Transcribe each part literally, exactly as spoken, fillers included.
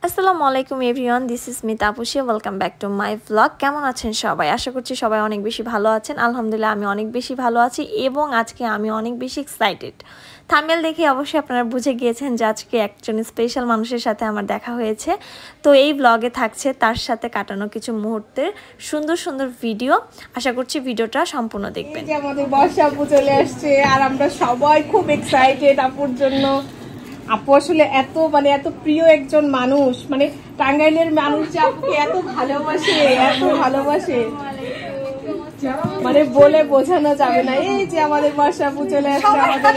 আসসালামু আলাইকুম everyone, this is me Tapasi. Welcome back to my vlog. কেমন আছেন সবাই? আশা করছি সবাই অনেক বেশি ভালো আছেন। আলহামদুলিল্লাহ আমি অনেক বেশি ভালো আছি এবং আজকে আমি অনেক বেশি এক্সাইটেড। থাম্বনেল দেখে অবশ্যই আপনারা বুঝে গিয়েছেন যে আজকে একজন স্পেশাল মানুষের সাথে আমার দেখা হয়েছে। তো এই ব্লগে থাকছে তার সাথে কাটানো কিছু মুহূর্তের সুন্দর সুন্দর ভিডিও। আশা করছি ভিডিওটা সম্পূর্ণ দেখবেন। এই যে আমাদের বর্ষা আপু চলে আসছে আর আমরা সবাই খুব এক্সাইটেড আপুর জন্য। আপু আসলে এত মানে এত প্রিয় একজন মানুষ, মানে টাঙ্গাইলের মানুষ যে আপুকে এত ভালোবাসে এত ভালোবাসে মানে বলে বোঝানো যাবে না। এই যে আমাদের বর্ষা আপু চলে আসছে আমাদের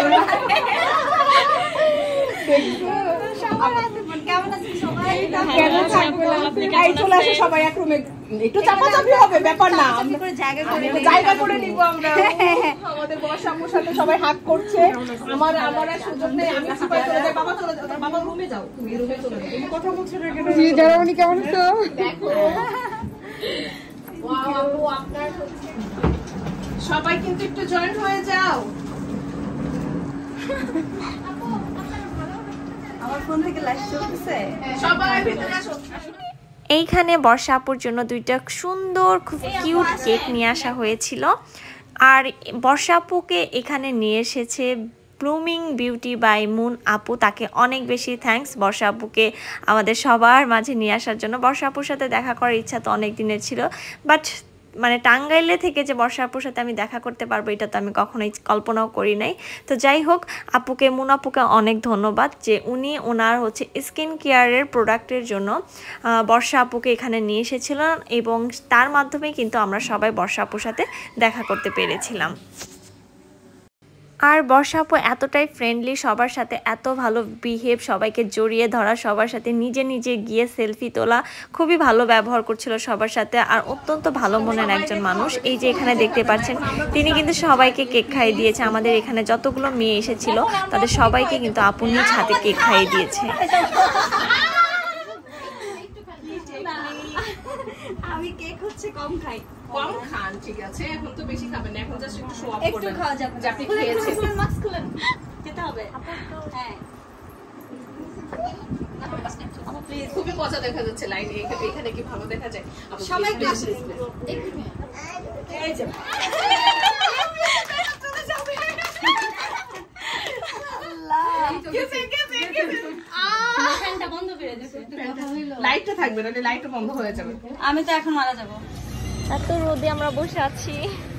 চলে আসে সবাই এক রুমে, একটু চাপাচাপি হবে ব্যাপার না, জায়গা করে নিবো আমরা। আমাদের বর্ষা আপুর সাথে সবাই হাত করছে। আমার আমার সুযোগ নেই, আমি সুপার চলে যাই। বাবা চলে যাও, বাবা রুমে যাও, তুমি রুমে চলে যাও, তুমি কথা বলছো না কেন? জি যারা উনি কেমন আছো দেখো। ওয়াও আপু আপনার সবাই কিন্তু একটু জয়েন্ট হয়ে যাও। আমার ফোন থেকে লাইভ চলতেছে, সবাই ভিতরে আসো। এইখানে বর্ষা আপুর জন্য দুইটা সুন্দর খুব কিউট কেক নিয়ে আসা হয়েছিল। আর বর্ষা আপুকে এখানে নিয়ে এসেছে ব্লুমিং বিউটি বাই মুন আপু। তাকে অনেক বেশি থ্যাঙ্কস বর্ষা আপুকে আমাদের সবার মাঝে নিয়ে আসার জন্য। বর্ষা আপুর সাথে দেখা করার ইচ্ছা তো অনেক দিনের ছিল, বাট মানে টাঙ্গাইলে থেকে যে বর্ষা আপুর সাথে আমি দেখা করতে পারবো এটা তো আমি কখনোই কল্পনাও করি নাই। তো যাই হোক, আপুকে মুন আপুকে অনেক ধন্যবাদ যে উনি ওনার হচ্ছে স্কিন কেয়ারের প্রোডাক্টের জন্য বর্ষা আপুকে এখানে নিয়ে এসেছিলেন এবং তার মাধ্যমেই কিন্তু আমরা সবাই বর্ষা আপুর সাথে দেখা করতে পেরেছিলাম। আর বর্ষা আপু এতটাই ফ্রেন্ডলি, সবার সাথে এত ভালো বিহেভ, সবাইকে জড়িয়ে ধরা, সবার সাথে নিজে নিজে গিয়ে সেলফি তোলা, খুবই ভালো ব্যবহার করছিল সবার সাথে। আর অত্যন্ত ভালো মনের একজন মানুষ। এই যে এখানে দেখতে পাচ্ছেন তিনি কিন্তু সবাইকে কেক খাইয়ে দিয়েছে। আমাদের এখানে যতগুলো মেয়ে এসেছিল তাদের সবাইকে কিন্তু আপু নিজ হাতে কেক খাইয়ে দিয়েছে। আমি কেক হচ্ছে কম খাই। কম খান, ঠিক আছে, এখন তো বেশি খাবেন না, এখন জাস্ট একটু শো অফ করবেন। একটু খাওয়া যাবে, যে আপনি খেয়েছেন। মাস্ক খুলেন, খেতে হবে। হ্যাঁ খুবই মজা দেখা যাচ্ছে লাইন। এখানে কি ভালো দেখা যায়? সবাই এই যে লাইটটা থাকবে না, লাইটটা বন্ধ হয়ে যাবে। আমি তো এখন মারা যাবো। এত রোদে আমরা বসে আছি,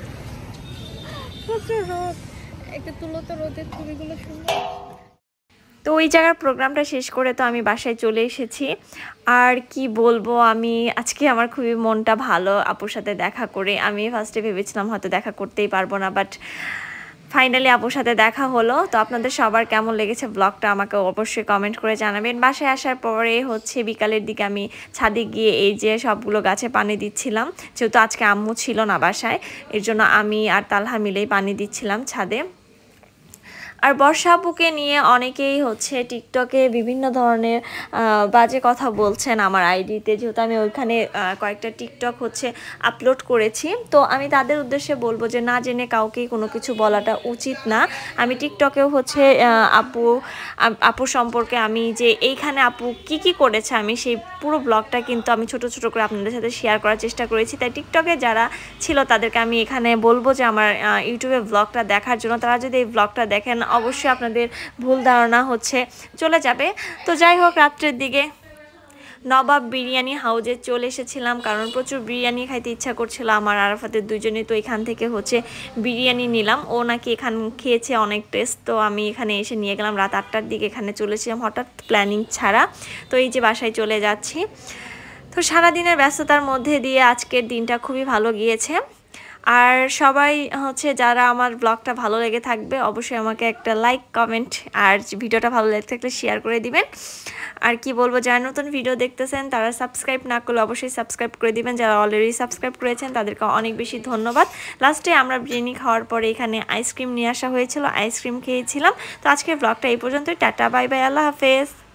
প্রচুর রোদ। একটা তুলো তো রোদের ছবিগুলো সুন্দর। তো ওই জায়গার প্রোগ্রামটা শেষ করে তো আমি বাসায় চলে এসেছি। আর কি বলবো, আমি আজকে আমার খুবই মনটা ভালো আপুর সাথে দেখা করে। আমি ফার্স্টে ভেবেছিলাম হয়তো দেখা করতেই পারবো না, বাট ফাইনালি আপুর সাথে দেখা হলো। তো আপনাদের সবার কেমন লেগেছে ব্লগটা আমাকে অবশ্যই কমেন্ট করে জানাবেন। বাসায় আসার পরে হচ্ছে বিকালের দিকে আমি ছাদে গিয়ে এই যে সবগুলো গাছে পানি দিচ্ছিলাম, যেহেতু আজকে আম্মু ছিল না বাসায়, এর জন্য আমি আর তালহা মিলেই পানি দিচ্ছিলাম ছাদে। আর বর্ষা আপুকে নিয়ে অনেকেই হচ্ছে টিকটকে বিভিন্ন ধরনের বাজে কথা বলছেন আমার আইডিতে, যেহেতু আমি ওইখানে কয়েকটা টিকটক হচ্ছে আপলোড করেছি। তো আমি তাদের উদ্দেশ্যে বলবো যে না জেনে কাউকেই কোনো কিছু বলাটা উচিত না। আমি টিকটকেও হচ্ছে আপু আপু সম্পর্কে আমি যে এইখানে আপু কি কি করেছে আমি সেই পুরো ব্লগটা কিন্তু আমি ছোট ছোট করে আপনাদের সাথে শেয়ার করার চেষ্টা করেছি। তাই টিকটকে যারা ছিল তাদেরকে আমি এখানে বলবো যে আমার ইউটিউবে ব্লগটা দেখার জন্য। তারা যদি এই ব্লগটা দেখেন অবশ্যই আপনাদের ভুল ধারণা হচ্ছে চলে যাবে। তো যাই হোক, রাত্রের দিকে নবাব বিরিয়ানি হাউজে চলে এসেছিলাম, কারণ প্রচুর বিরিয়ানি খাইতে ইচ্ছা করছিল আমার আরাফাতের দুজনে। তো এখান থেকে হচ্ছে বিরিয়ানি নিলাম, ও নাকি এখান খেয়েছে অনেক টেস্ট। তো আমি এখানে এসে নিয়ে গেলাম। রাত আটটার দিকে এখানে চলেছিলাম হঠাৎ প্ল্যানিং ছাড়া। তো এই যে বাসায় চলে যাচ্ছি। তো সারাদিনের ব্যস্ততার মধ্যে দিয়ে আজকের দিনটা খুবই ভালো গিয়েছে। আর সবাই হচ্ছে যারা আমার ব্লগটা ভালো লেগে থাকবে অবশ্যই আমাকে একটা লাইক কমেন্ট আর ভিডিওটা ভালো লেগে থাকলে শেয়ার করে দিবেন। আর কি বলবো, যারা নতুন ভিডিও দেখতেছেন তারা সাবস্ক্রাইব না করলে অবশ্যই সাবস্ক্রাইব করে দিবেন। যারা অলরেডি সাবস্ক্রাইব করেছেন তাদেরকে অনেক বেশি ধন্যবাদ। লাস্টে আমরা বিরিয়ানি খাওয়ার পরে এখানে আইসক্রিম নিয়ে আসা হয়েছিল, আইসক্রিম খেয়েছিলাম। তো আজকের ব্লগটা এই পর্যন্তই। টাটা, বাই বাই, আল্লাহ হাফেজ।